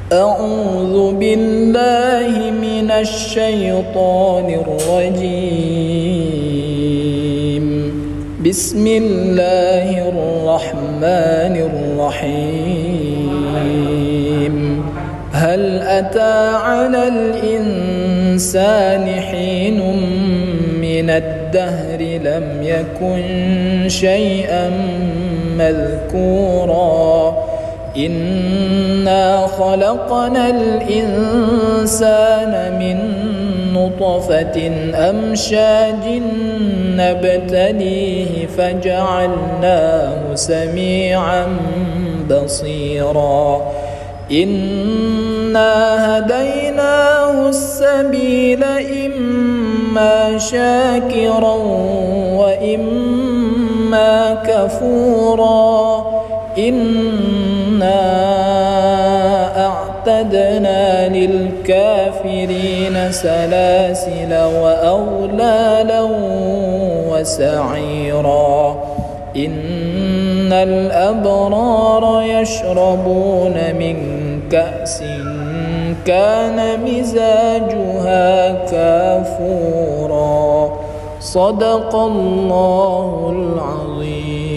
أعوذ بالله من الشيطان الرجيم. بسم الله الرحمن الرحيم. هل أتى على الإنسان حين من الدهر لم يكن شيئا مذكورا إنا خلقنا الإنسان من نطفة أمشاج نبتليه فجعلناه سميعا بصيرا إنا هديناه السبيل إما شاكرا وإما كفورا إنا أعتدنا للكافرين سلاسل وأغلالا وسعيرا إن الأبرار يشربون من كأس كان مزاجها كافورا. صدق الله العظيم.